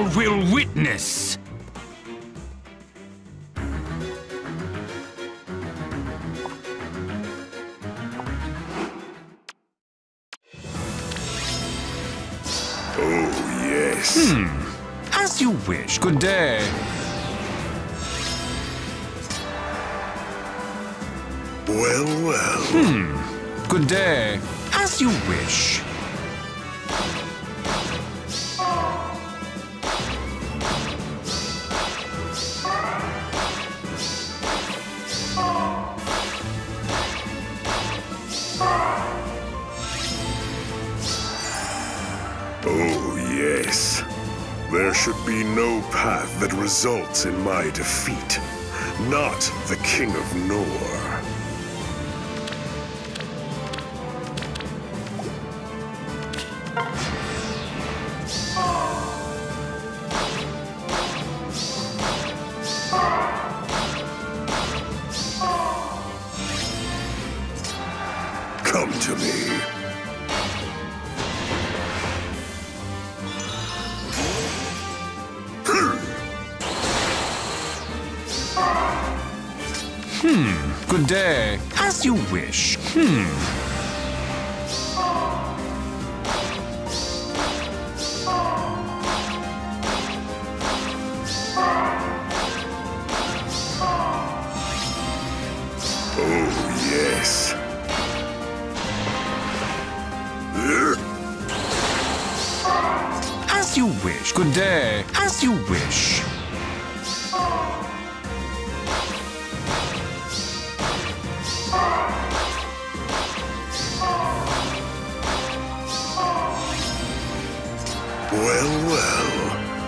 all will witness. Oh, yes. As you wish. Good day. Well, well. Good day. As you wish. Oh, yes. There should be no path that results in my defeat. Not the King of Nor. Come to me. Good day. As you wish. Oh, yes. As you wish. Good day. As you wish. Well, well.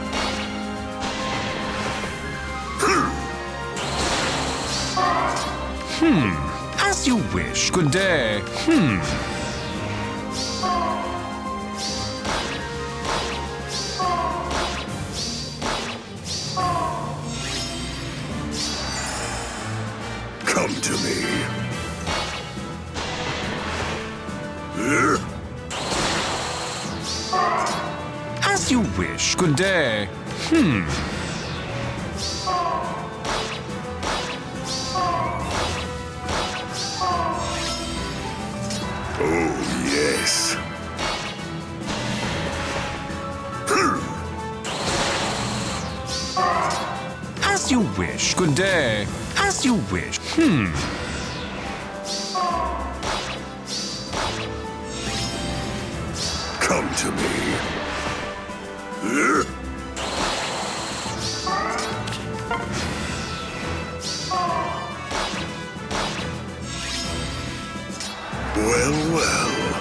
As you wish. Good day. Come to me. As you wish. Good day. Oh, yes. As you wish. Good day. As you wish. Come to me. Well, well.